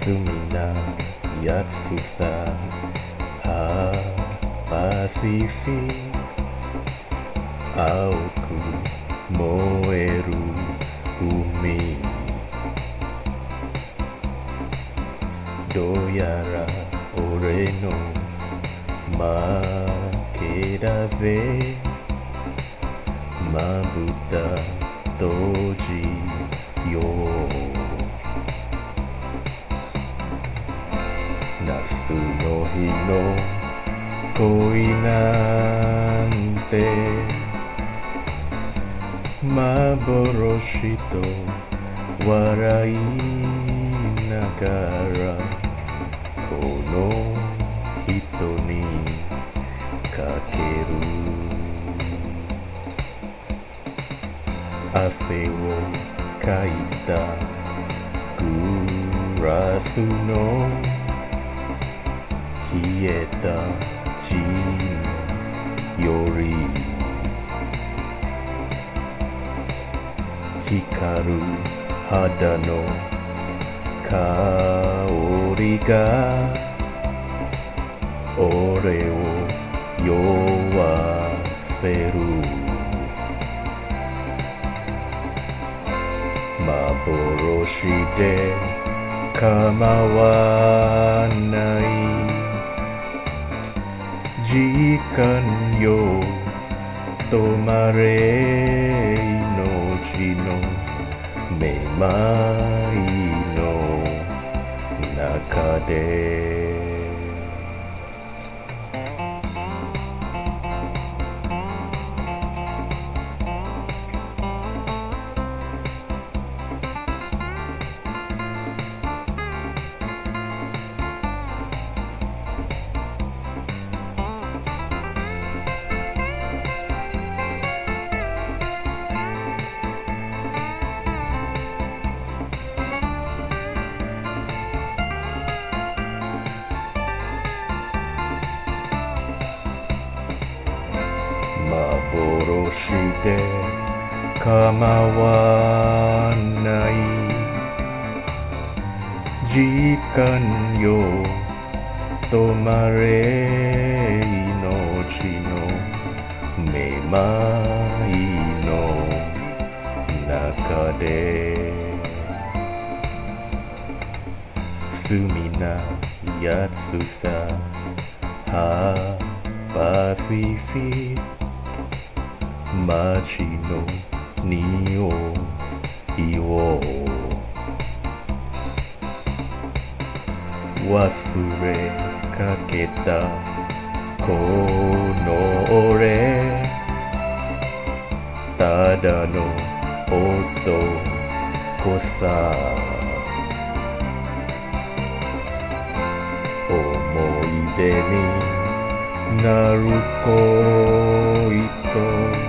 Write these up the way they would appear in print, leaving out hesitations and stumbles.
罪なやつさパシフィ青く燃える海どうやら俺の負けだぜまぶた閉じよう夏の日の恋なんて幻と笑いながらこの人にかける汗をかいたグラスの冷えたジンより光る肌の香りが俺を酔わせる幻で構わない時間よ止まれ命のめまいの中で幻で構わない時間よ止まれ命のめまいの中で罪なやつさパシフィ街の匂いを忘れかけたこの俺ただの男さ思い出になる恋と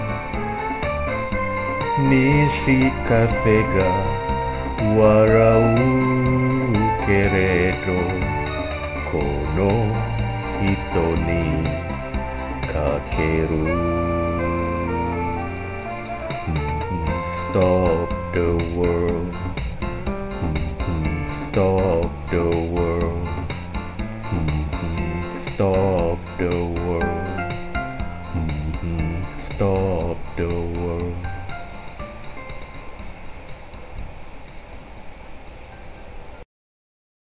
西風が笑うけれどこの人にかけるStop the world Stop the world Stop the world Stop the world